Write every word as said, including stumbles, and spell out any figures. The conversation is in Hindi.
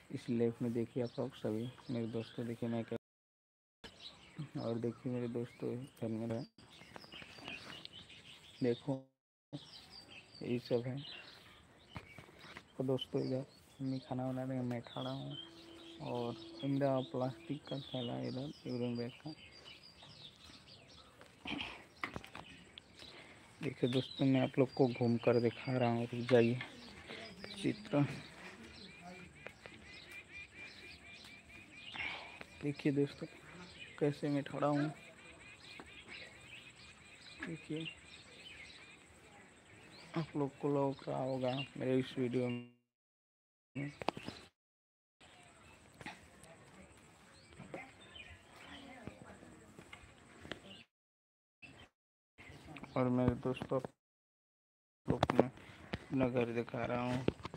इस लेफ्ट में देखिए आप लोग सभी मेरे दोस्तों, देखिए मैं क्या, और देखिए मेरे दोस्तों घर में है, देखो यही सब है। तो दोस्तों इधर मम्मी खाना बना रहे हैं, मैं खड़ा हूँ और मेरा प्लास्टिक का थैला इधर यूरिन बैग का। देखिए दोस्तों मैं आप लोग को घूम कर दिखा रहा हूँ, रुक जाइए चित्र। देखिए दोस्तों कैसे मैं खड़ा हूँ, देखिए आप लोग को लग रहा होगा मेरे इस वीडियो में। और मेरे दोस्तों लोग मैं अपना घर दिखा रहा हूँ।